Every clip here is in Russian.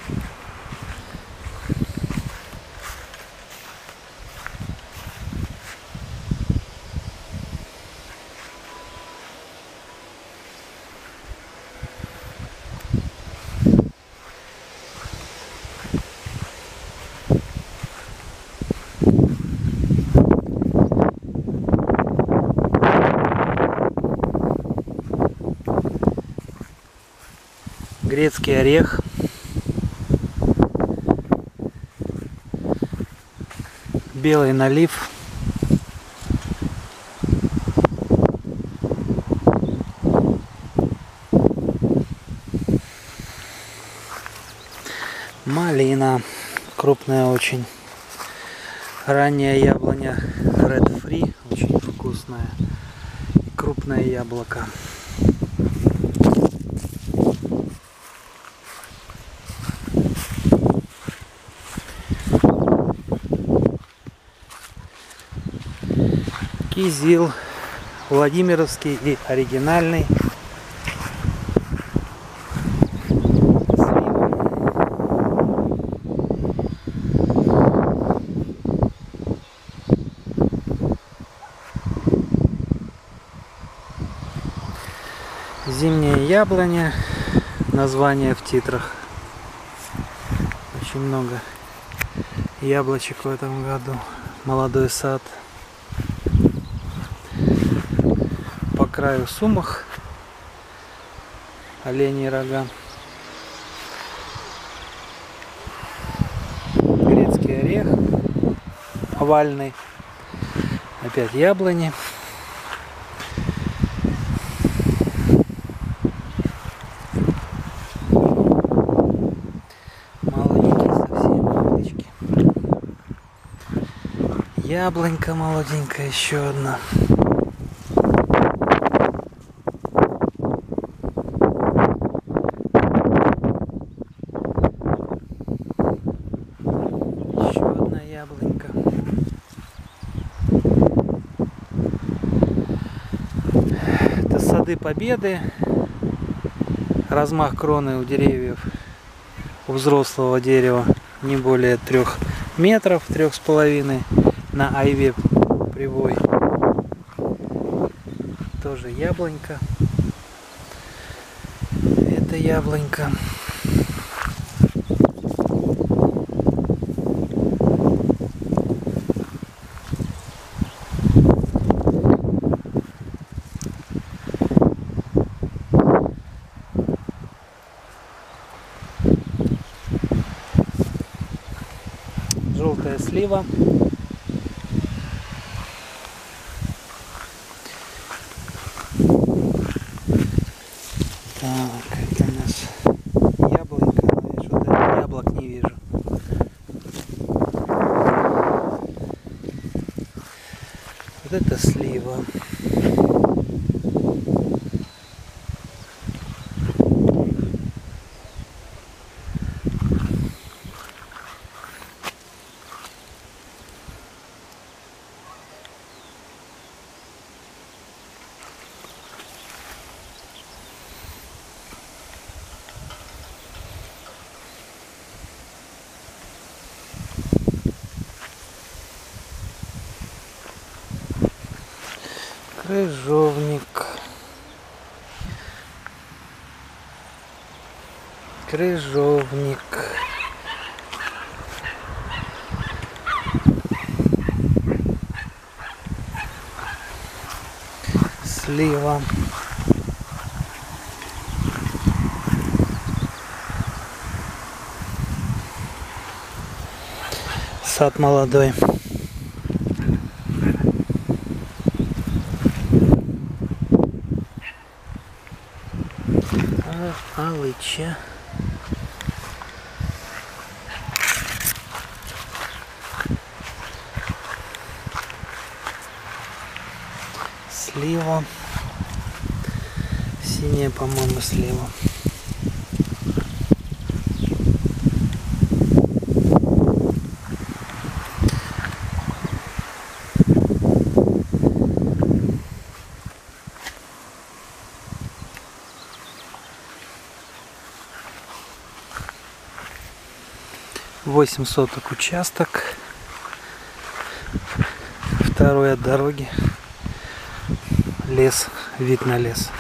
Грецкий орех, белый налив, малина, крупная очень, ранняя яблоня Red Free, очень вкусная, и крупное яблоко. Кизил Владимировский и оригинальный. Зимняя яблоня. Название в титрах. Очень много яблочек в этом году. Молодой сад. По краю сумах оленьи рога. Грецкий орех овальный. Опять яблони. Молоденькие совсем яблочки. Яблонька молоденькая, еще одна. Яблонька. Это сады Победы. Размах кроны у деревьев, у взрослого дерева не более 3 метров, 3,5 на айве привой. Тоже яблонька. Это яблонька. Желтая слива. Так, это у нас яблонька, но я что-то яблок не вижу. Вот это слива. Крыжовник. Крыжовник. Слива. Сад молодой. Алыча. Слива. Синяя, по-моему, слива. 8 соток участок. Второй от дороги. Лес, вид на лес.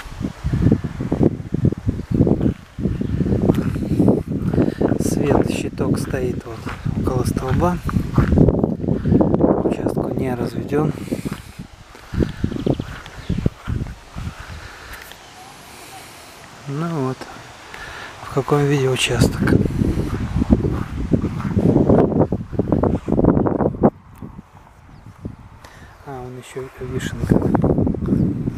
Свет, щиток стоит вот около столба. Участку не разведен. Ну вот, в каком виде участок. А, он еще вишенка.